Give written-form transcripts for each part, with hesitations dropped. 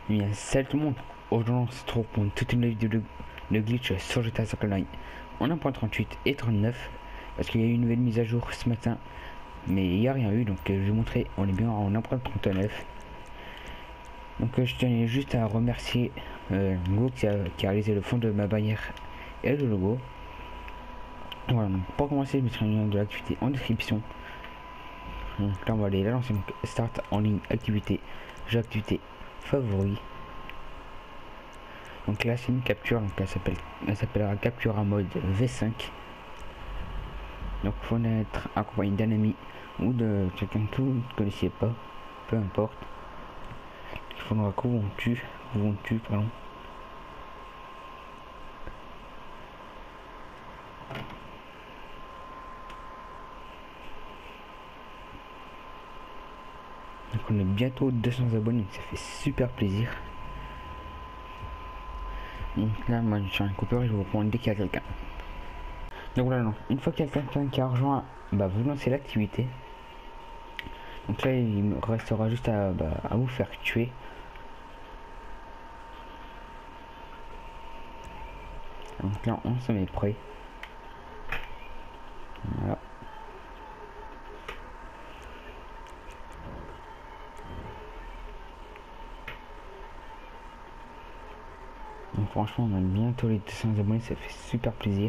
Bien, salut tout le monde. Aujourd'hui, on se retrouve pour une toute nouvelle vidéo de glitch sur GTA Soccer Online en 1.38 et 39 parce qu'il y a eu une nouvelle mise à jour ce matin, mais il n'y a rien eu, donc je vais vous montrer. On est bien en 1.39. Donc je tenais juste à remercier Ngo qui a réalisé le fond de ma bannière et le logo. Voilà, donc pour commencer, je mettrai le lien de l'activité en description. Donc là, on va aller lancer start en ligne activité, jeu activité favori. Donc là c'est une capture, donc elle s'appellera capture à mode V5. Donc il faut être accompagné d'un ami ou de quelqu'un que vous ne connaissiez pas, peu importe. Il faudra que vous tue, pardon. Donc on est bientôt 200 abonnés, ça fait super plaisir. Donc là moi je suis un coupeur et je vous reprends dès qu'il y a quelqu'un. Donc voilà, donc, une fois qu'il y a quelqu'un qui a rejoint, bah, vous lancez l'activité. Donc là il me restera juste à vous faire tuer. Donc là on se met prêt. Voilà. Donc franchement on a bientôt les 200 abonnés, ça fait super plaisir.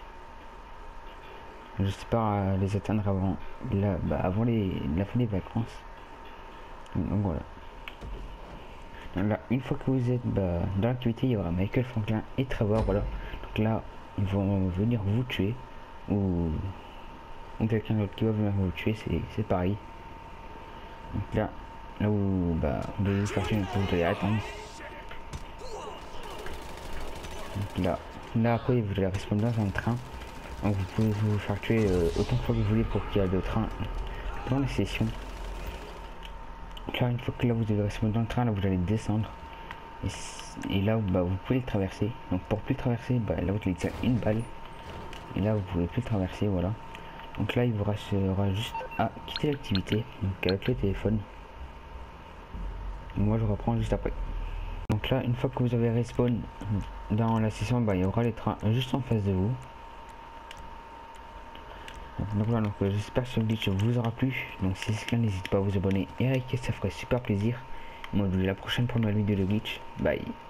J'espère les atteindre avant avant la fin des vacances. Donc voilà. Donc là, une fois que vous êtes dans l'activité, il y aura Michael, Franklin et Trevor. Voilà. Donc là, ils vont venir vous tuer ou quelqu'un d'autre qui va venir vous tuer, c'est pareil. Donc là où vous devez vous faire tuer, vous devez attendre. Donc là après vous allez répondre dans un train. Donc vous pouvez vous faire tuer autant de fois que vous voulez pour qu'il y ait de train dans les sessions. Donc là une fois que là vous allez répondre dans le train, là vous allez descendre. Et là vous pouvez le traverser. Donc pour plus le traverser, là vous allez tirer une balle. Et là vous pouvez plus le traverser, voilà. Donc là il vous restera juste à quitter l'activité, donc avec le téléphone. Et moi je reprends juste après. Donc là une fois que vous avez respawn dans la session, il y aura les trains juste en face de vous. Donc voilà, j'espère que ce glitch vous aura plu. Donc si c'est le cas, n'hésitez pas à vous abonner et à liker, ça ferait super plaisir. Moi je vous dis à la prochaine pour une nouvelle vidéo de glitch. Bye.